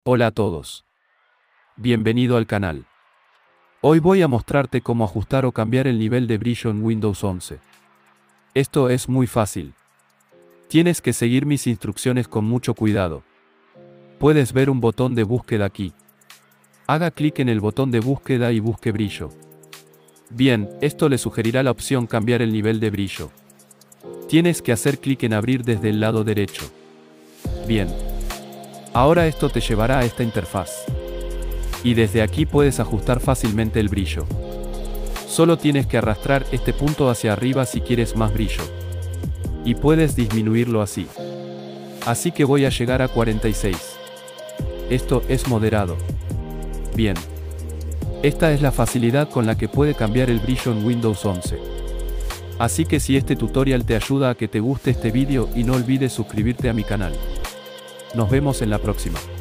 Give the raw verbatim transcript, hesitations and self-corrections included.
Hola a todos. Bienvenido al canal. Hoy voy a mostrarte cómo ajustar o cambiar el nivel de brillo en Windows once. Esto es muy fácil. Tienes que seguir mis instrucciones con mucho cuidado. Puedes ver un botón de búsqueda aquí. Haga clic en el botón de búsqueda y busque brillo. Bien, esto le sugerirá la opción cambiar el nivel de brillo. Tienes que hacer clic en abrir desde el lado derecho. Bien. Ahora esto te llevará a esta interfaz. Y desde aquí puedes ajustar fácilmente el brillo. Solo tienes que arrastrar este punto hacia arriba si quieres más brillo. Y puedes disminuirlo así. Así que voy a llegar a cuarenta y seis. Esto es moderado. Bien. Esta es la facilidad con la que puede cambiar el brillo en Windows once. Así que si este tutorial te ayuda a que te guste este vídeo y no olvides suscribirte a mi canal. Nos vemos en la próxima.